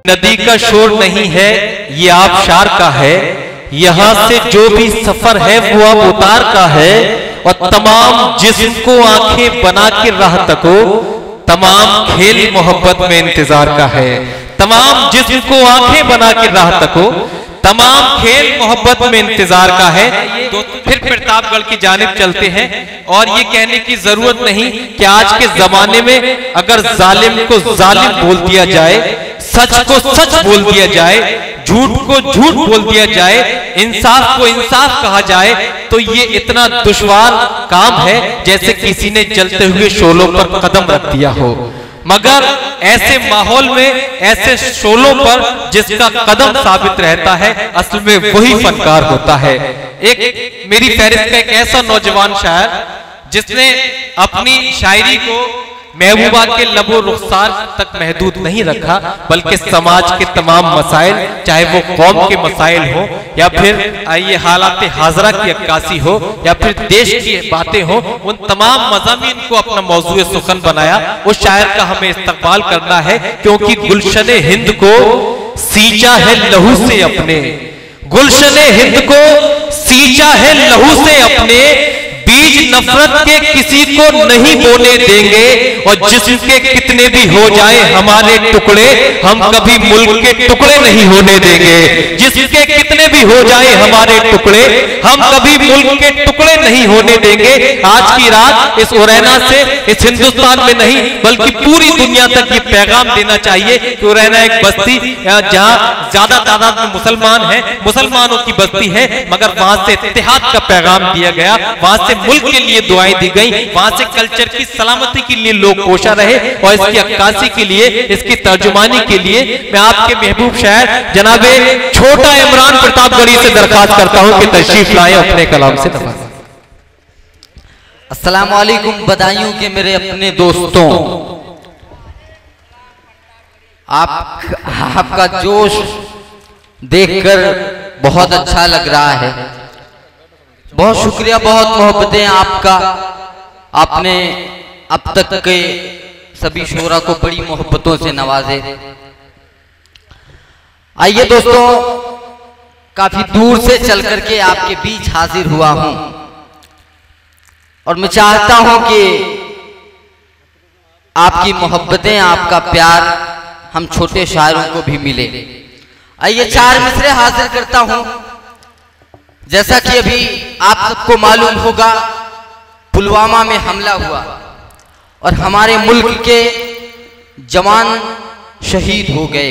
नदी का शोर नहीं है, ये आबशार का है। यहाँ से जो भी सफर है वो अब उतार का है। और तमाम जिस्म को आंखें बना के राह तको, तमाम खेल मोहब्बत में इंतजार का है। तमाम जिस्म को आंखें बना के राह तको, तमाम खेल मोहब्बत में इंतजार का है। तो फिर प्रतापगढ़ की जानिब चलते हैं। और ये कहने की जरूरत नहीं कि आज के जमाने में अगर जालिम को जालिम बोल दिया जाए, सच को सच बोल दिया जाए, झूठ को झूठ बोल दिया जाए, इंसाफ को इंसाफ कहा जाए, तो ये इतना दुश्वार काम है जैसे किसी ने जलते हुए शोलों पर कदम रख दिया हो। मगर ऐसे माहौल में, ऐसे शोलों पर जिसका कदम साबित रहता है, असल में वही फनकार होता है। एक मेरी फहरिस्त का एक ऐसा नौजवान शायर जिसने अपनी शायरी को महबूबा के लबो रुखसार तक महदूद नहीं रखा, बल्कि समाज के तमाम मसाइल, चाहे वो कौम के मसाइल हो या फिर ये हालात हाजरा की अक्कासी हो या फिर देश की बातें हो, उन तमाम मज़ामीन को अपना मौजूए सुखन बनाया। उस शायर का हमें इस्तकबाल करना है, क्योंकि गुलशने हिंद को सींचा है लहू से अपने, गुलशने हिंद को सींचा है लहू से अपने, बीज नफरत के किसी को नहीं बोने देंगे। और जिसके कितने भी हो जाए हमारे टुकड़े, हम कभी मुल्क के टुकड़े नहीं होने देंगे। जिसके कितने भी हो जाए हमारे टुकड़े, हम कभी मुल्क के टुकड़े नहीं होने देंगे। आज की रात इस उरैना से, इस हिंदुस्तान में नहीं बल्कि पूरी दुनिया तक ये पैगाम देना चाहिए कि उरैना एक बस्ती जहां ज्यादा तादाद में मुसलमान हैं, मुसलमानों की बस्ती है, मगर वहां से इत्तेहाद का पैगाम दिया गया, वहां से मुल्क के लिए दुआएं दी गई, वहां से कल्चर की सलामती के लिए लोग कोशा रहे। और इसकी अक्कासी के लिए, इसकी तर्जुमानी के लिए मैं आपके महबूब शायर जनाबे छोटा इमरान प्रतापगढ़ी से दरखास्त करता हूं कि तशरीफ लाएं, अपने कलाम से नवाजें। अस्सलाम वालेकुम बदायूं के मेरे अपने दोस्तों, आपका जोश देखकर बहुत अच्छा लग रहा है। बहुत शुक्रिया, बहुत मोहब्बतें आपका। आपने अब तक के सभी शोरा को बड़ी मोहब्बतों से नवाजे। आइए दोस्तों, काफी दूर से चल करके आपके बीच हाजिर हुआ हूं और मैं चाहता हूं कि आपकी मोहब्बतें, आपका प्यार हम छोटे शायरों को भी मिले। आइए चार मिसरे हाजिर करता हूं। जैसा कि अभी आप सबको मालूम होगा, पुलवामा में हमला हुआ और हमारे मुल्क के जवान शहीद हो गए।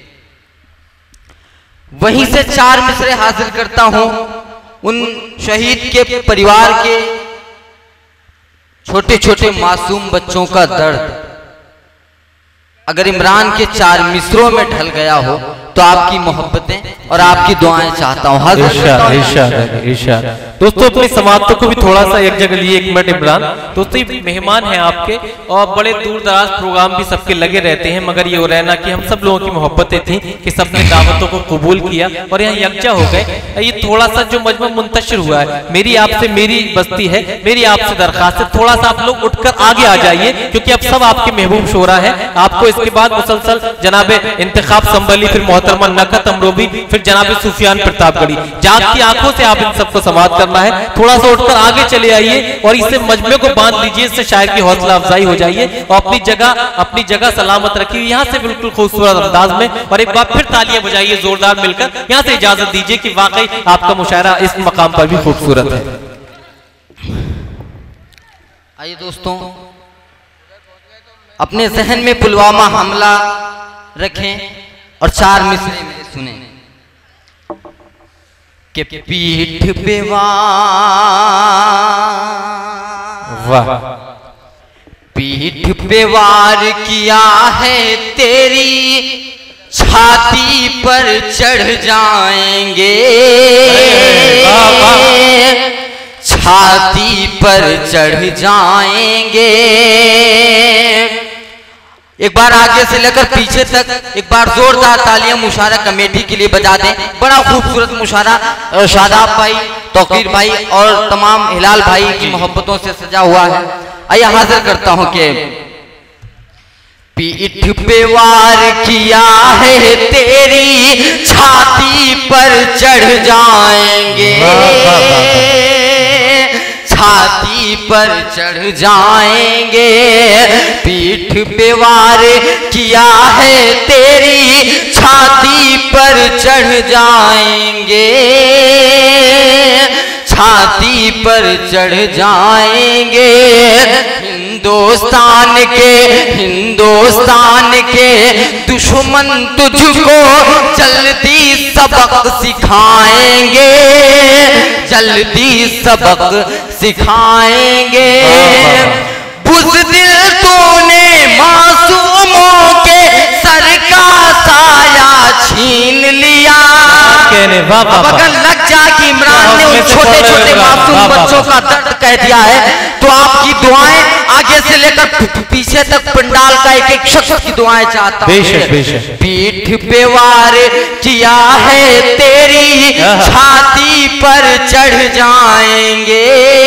वहीं से चार मिसरे हासिल करता हूं उन शहीद के परिवार के छोटे छोटे मासूम बच्चों का दर्द। अगर इमरान के चार मिसरों में ढल गया हो तो आपकी मोहब्बतें और आपकी दुआएं चाहता हूं। दोस्तों, अपनी समाप्तों को भी थोड़ा सा एक जगह लिए, 1 मिनट इमरान। दोस्तों, मेहमान हैं आपके और बड़े दूर दराज प्रोग्राम भी सबके लगे रहते हैं, मगर ये उरैना की हम सब लोगों की मोहब्बतें थी कि सबने दावतों को कबूल किया और यहाँ यकजा हो गए। ये थोड़ा सा जो मजमा मुंतशिर हुआ है, मेरी आपसे, मेरी बस्ती है, मेरी आपसे दरखास्त है, थोड़ा सा आप लोग उठकर आगे आ जाइए, क्योंकि अब सब आपके महबूब शोरा है। आपको इसके बाद मुसलसल जनाबे इंतखाब संभली, फिर मोहतरमा नकत अमरोबी, फिर जनाबे सुफियान प्रतापगढ़ी, जागती आंखों से आप इन सबको समाप्त करना है। थोड़ा सा उठकर आगे चले आइए और इसे मजमे को बांध लीजिए, इससे शायर की हौसला अफजाई हो जाइए और अपनी जगह सलामत रखिए यहाँ से बिल्कुल खूबसूरत अंदाज में। और एक बार फिर तालियां बजाइए जोरदार मिलकर। यहाँ से इजाजत दीजिए कि वाकई आपका मुशायरा इस मकाम पर भी खूबसूरत है। आइए दोस्तों, अपने जहन में पुलवामा हमला रखें और चार मिसरे में सुने कि पीठ पे वाह, पीठ पे वार किया है तेरी छाती पर चढ़ जाएंगे, छाती पर चढ़ जाएंगे। एक बार आगे से लेकर पीछे तक एक बार जोरदार तालियां मुशारा कमेटी के लिए बजा दें। बड़ा खूबसूरत मुशारा शादाब भाई, तौकीर भाई और तमाम हिलाल भाई की मोहब्बतों से सजा हुआ है। आइए हाजिर करता हूं कि पीठ पे वार किया है तेरी छाती पर चढ़ जाएंगे, छाती पर चढ़ जाएंगे। पीठ पे वार किया है तेरी छाती पर चढ़ जाएंगे, छाती पर चढ़ जाएंगे। हिंदुस्तान के दुश्मन तुझको जल्दी सबक सिखाएंगे, जल्दी सबक सिखाएंगे। बुज़दिल तूने मासूमों के सर का साया छीन लिया। अगर लग जाए कि इमरान ने उन छोटे छोटे मासूम बच्चों का दर्द कह दिया है, तो आपकी दुआएं आगे से लेकर पीछे तक पंडाल का एक एक शख्स की दुआएं चाहता हूं। बेशक बेशक। पीठ पे वार किया है तेरी छाती पर चढ़ जाएंगे,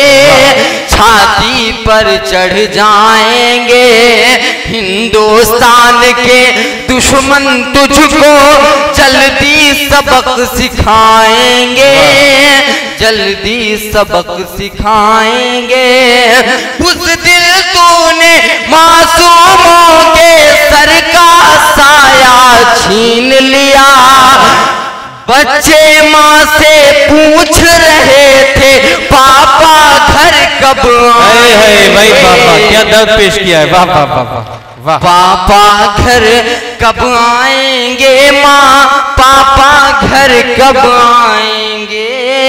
छाती पर चढ़ जाएंगे। हिंदुस्तान के दुश्मन तुझको जल्दी सबक सिखाएंगे, जल्दी सबक सिखाएंगे। उस दिल तूने मासूमों के सर का साया छीन लिया। बच्चे माँ से पूछ रहे थे पापा घर कब आएंगे। भाई पापा क्या दर्द पेश किया है। वाह वाह वाह वाह। पापा घर कब आएंगे, माँ पापा घर कब आएंगे,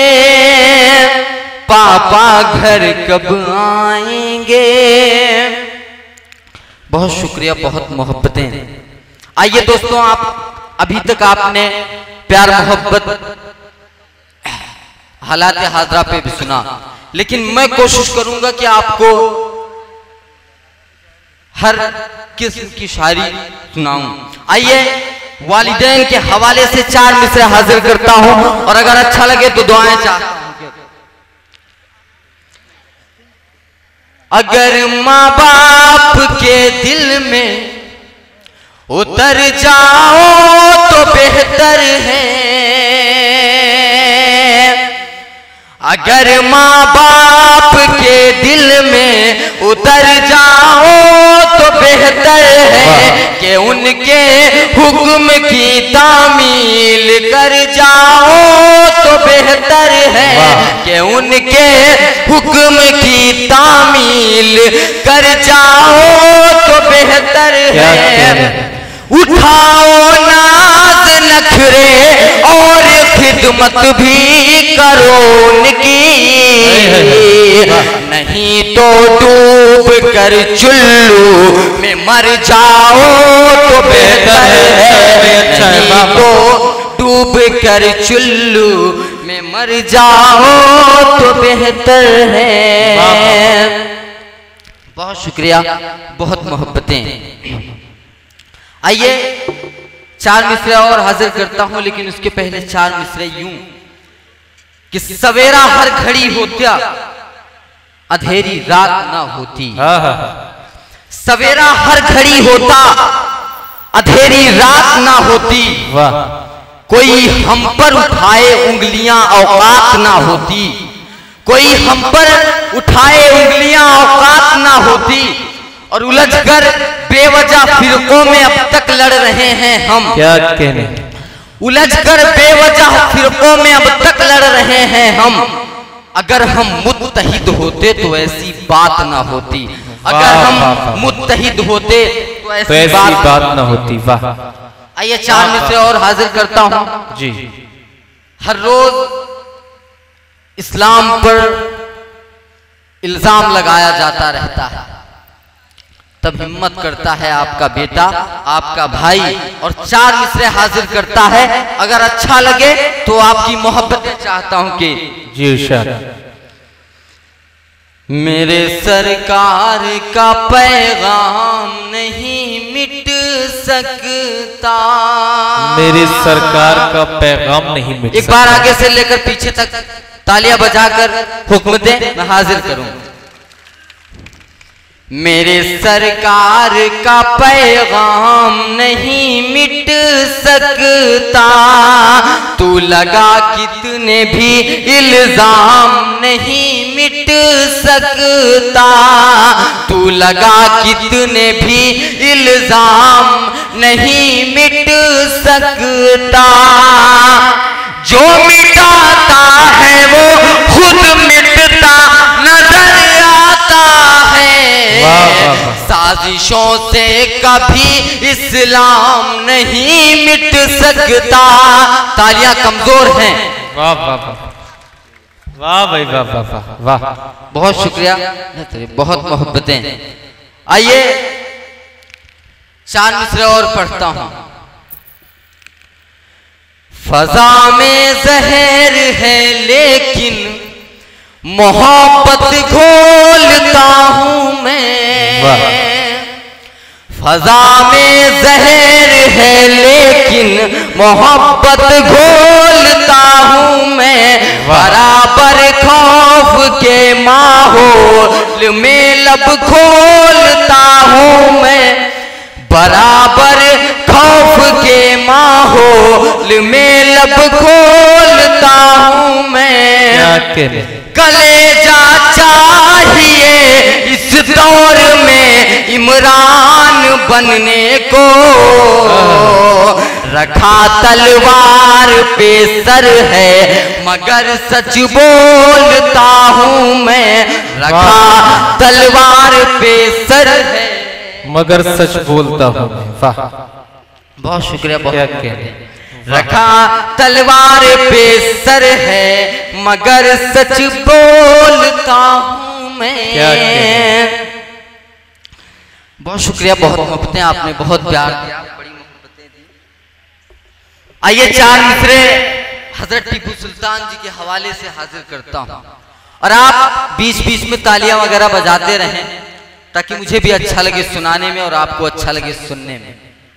पापा घर कब आएंगे। बहुत शुक्रिया, बहुत मोहब्बतें। आइए दोस्तों, आप अभी तक आपने प्यार मोहब्बत हालात हाजरा पे भी सुना, लेकिन मैं कोशिश करूंगा कि आपको हर किस्म की शायरी सुनाऊं। आइए वालिदैन के हवाले से 4 मिसरे हाजिर करता हूं, और अगर अच्छा लगे तो दुआएं चाहता हूं। अगर माँ बाप के दिल में उतर जाओ तो बेहतर है, अगर माँ बाप के दिल में उतर जाओ तो बेहतर है कि उनके हुक्म की तामील कर जाओ तो बेहतर है कि उनके हुक्म की तामील कर जाओ तो बेहतर है। उठाओ नाज नखरे और खिदमत भी करो उनकी, नहीं तो डूब कर चुल्लू में मर जाओ तो बेहतर है, नहीं तो डूब कर चुल्लू में मर जाओ तो बेहतर है। बहुत शुक्रिया, बहुत मोहब्बतें। आइए 4 मिसरे और हाजिर करता हूं, लेकिन उसके पहले 4 मिसरे यूं कि सवेरा हर घड़ी होता अंधेरी रात ना होती, सवेरा हर घड़ी होता अंधेरी रात ना होती, कोई हम पर उठाए उंगलियां औकात ना होती, कोई हम पर उठाए उंगलियां औकात ना होती, और उलझकर बेवजह फिरकों में अब तक लड़ रहे हैं हम। क्या कहने, उलझकर बेवजह फिरकों में अब तक लड़ रहे हैं हम। अगर हम मुत्तहिद होते तो ऐसी बात ना होती, अगर हम मुत्तहिद होते तो ऐसी बात ना होती। वाह। आइए 4 मिसरे और हाजिर करता हूं जी। हर रोज इस्लाम पर इल्जाम लगाया जाता रहता है, तब हिम्मत करता है आपका बेटा, आपका भाई, और 4 मिसरे हाजिर करता है। अगर अच्छा लगे तो आपकी मोहब्बतें चाहता हूं कि जी इरशाद। मेरे सरकार का पैगाम नहीं मिट सकता, मेरे सरकार का पैगाम नहीं मिट सकता। एक बार आगे से लेकर पीछे तक तालियां बजाकर हुक्म दे, मैं हाजिर करूं। मेरे सरकार का पैगाम नहीं मिट सकता, तू लगा कितने भी इल्जाम नहीं मिट सकता, तू लगा कितने भी इल्जाम नहीं मिट सकता। जो मिटाता है वो खुद मिटता नजर आता है। साजिशों से कभी इस्लाम नहीं मिट सकता। तालियां कमजोर हैं। वाह वाह वाह वाह भाई वाह वाह वाह वाह, बहुत शुक्रिया, बहुत मोहब्बतें। आइए 4 मिसरे और पढ़ता हूं। फजा में जहर है लेकिन मोहब्बत घोलता हूं मैं। फजा में जहर है लेकिन मोहब्बत घोलता हूं मैं। बराबर खौफ के माहौल में लब खोलता हूं मैं। बराबर खौफ के माहौल में लब खोलता हूं मैं। कलेजा चाहिए इस दौर में इमरान बनने को। रखा तलवार पे सर है मगर सच बोलता हूं मैं। रखा तलवार पे सर है मगर सच बोलता हूं। वाह, बहुत शुक्रिया। बहुत रखा तलवार पे सर है मगर सच बोलता हूं मैं। बहुत शुक्रिया, बहुत मोहब्बतें, आपने बहुत प्यार दिया, बड़ी मोहब्बतें दी। आइए 4 मिसरे हजरत टीपू सुल्तान जी के हवाले से हाजिर करता हूं और आप बीच बीच में तालियां वगैरह बजाते रहें ताकि मुझे भी अच्छा लगे सुनाने में और आपको अच्छा लगे सुनने में।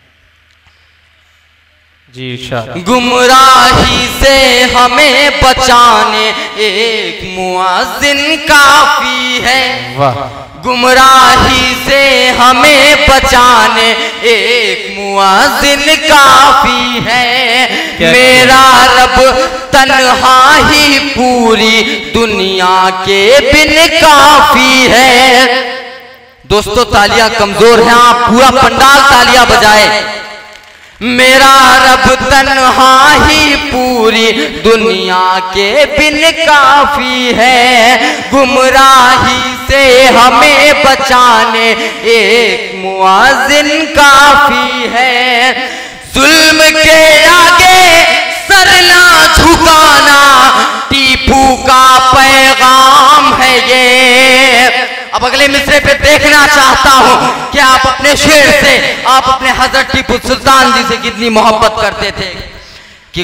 जी इरशाद। गुमराही से हमें बचाने एक मुअज्जिन काफी है। वाह। गुमराही से हमें बचाने एक मुअज्जिन काफी है। मेरा रब तन्हा ही पूरी दुनिया के बिन काफी है। दोस्तों तालियां कमजोर हैं, आप पूरा पंडाल तालियां बजाए। मेरा रब तन्हा ही पूरी दुनिया के बिन काफी है। गुमराही से हमें बचाने एक मुअज्जिन काफी है। जुल्म के आगे सर ना झुकाना टीपू का पैगाम है ये। अब अगले मिसरे पे देखना चाहता हूं कि आप अपने शेर से, आप अपने हजरत टीपू सुल्तान जी से कितनी मोहब्बत करते थे। कि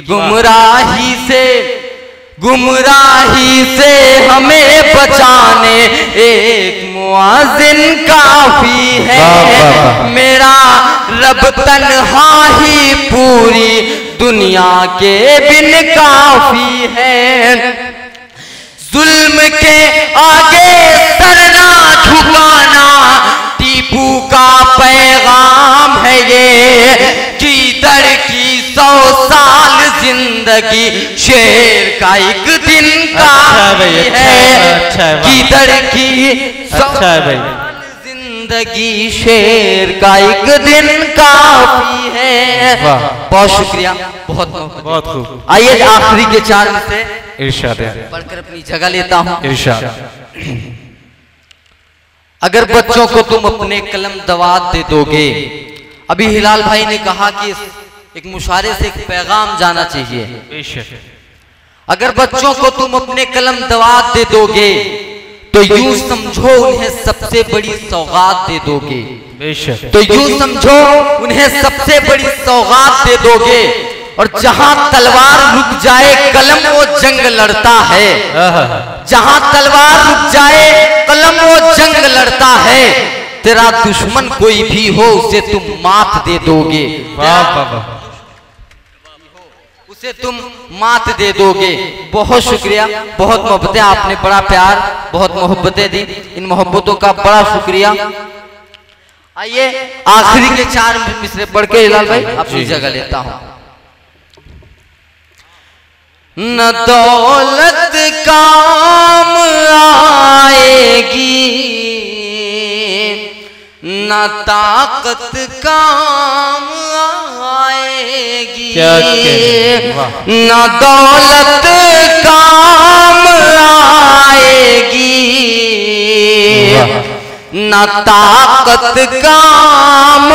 गुमराही से हमें बचाने एक मुअज्जिन काफी है। मेरा रब तन्हा ही पूरी दुनिया के बिन काफी है। जुल्म के आगे सर ना झुकाना टीपू का पैगाम है ये। कीदर की 100 साल जिंदगी शेर का एक दिन काफी है। कीदर की 100 साल जिंदगी शेर का एक दिन काफी है। बहुत शुक्रिया, बहुत खूब। आइए आखिरी के 4 से इरशाद पढ़कर अपनी जगह लेता हूं। इरशाद। अगर बच्चों को तुम अपने कलम दवात दे दोगे, अभी हिलाल भाई ने कहा कि एक मुशारे से एक पैगाम जाना चाहिए। अगर बच्चों को तुम अपने कलम दवात दे दोगे तो यूं समझो उन्हें सबसे बड़ी सौगात दे दोगे। तो यूं समझो उन्हें सबसे बड़ी सौगात दे दोगे। और जहां तलवार रुक जाए कलम वो जंग लड़ता है। जहां तलवार रुक जाए कलम वो जंग लड़ता है। तेरा दुश्मन कोई भी हो उसे तुम मात दे दोगे। उसे तुम मात दे दोगे। बहुत शुक्रिया, बहुत मोहब्बतें, आपने बड़ा प्यार, बहुत मोहब्बतें दी, इन मोहब्बतों का बड़ा शुक्रिया। आइए आखिरी के 4 मिसरे पढ़ के हिलाल भाई अपनी जगह लेता हूं। न दौलत काम आएगी, न ताकत काम आएगी, न दौलत काम आएगी, न ताकत काम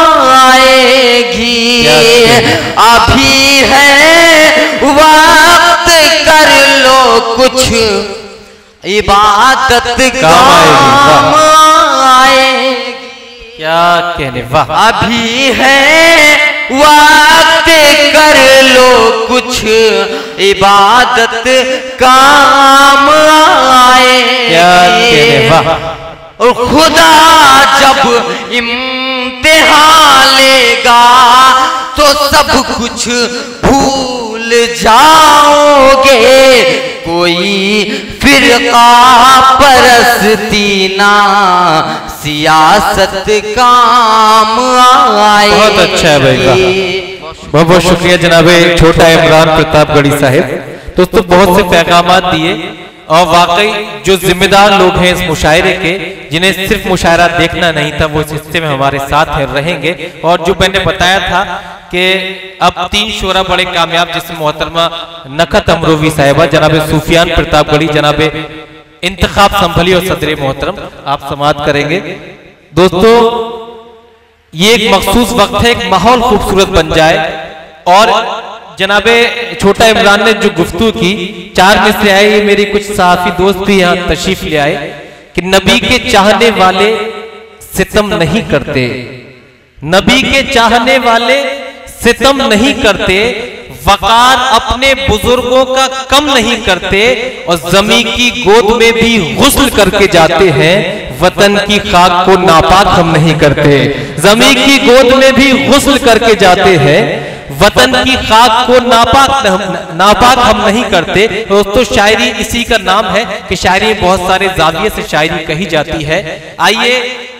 आएगी। अभी है वक्त, कर लो कुछ, इबादत काम आएगी। क्या कहने, वाह। अभी है वक्त, कर लो कुछ, इबादत काम आएगी। क्या कहने, वाह। और खुदा जब इम्तिहान लेगा तो सब कुछ भूल जाओगे। कोई फिरका परस्ती ना सियासत काम आए। बहुत अच्छा है भाई, बहुत बहुत शुक्रिया जनाबे छोटा इमरान प्रतापगढ़ी साहिब। दोस्तों बहुत से पैगामात दिए और वाकई जो जिम्मेदार लोग हैं इस मुशायरे के, जिन्हें सिर्फ मुशायरा देखना नहीं था, वो इस हिस्से में हमारे साथ हैं, रहेंगे। और जो मैंने बताया था कि अब 3 शोरा बड़े कामयाब, जिसमें मोहतरमा नखत अमरोवी साहिबा, जनाबे सूफियान प्रतापगढ़ी, जनाबे इंतखाब संभली और सदर मोहतरम आप समाअत करेंगे। दोस्तों ये एक मखसूस वक्त है, एक माहौल खूबसूरत बन जाए। और जनाबे छोटा इमरान ने जो गुफ्तगू की, 4 मिसरे आए, ये मेरी कुछ सहाफी दोस्त भी यहाँ तशरीफ ले आए कि नबी के चाहने वाले सितम नहीं करते, नबी के चाहने वाले सितम नहीं करते, वकार अपने बुजुर्गों का कम नहीं करते, और जमी की गोद में भी गुस्ल करके जाते हैं, वतन की खाक को नापाक हम नहीं करते। जमी की गोद में भी गुस्ल करके जाते हैं, वतन की खाक को नापाक हम नहीं करते। दोस्तों शायरी इसी का नाम है कि शायरी बहुत सारे जाविये से शायरी कही जाती है। आइए